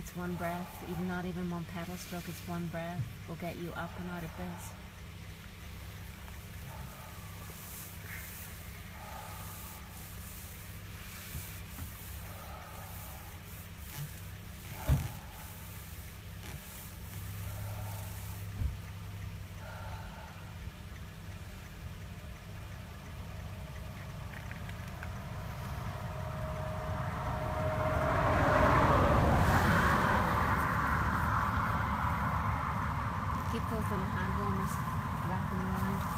It's one breath, even not even one pedal stroke, it's one breath will get you up and out of this. Keep those little hand warmers wrapping around.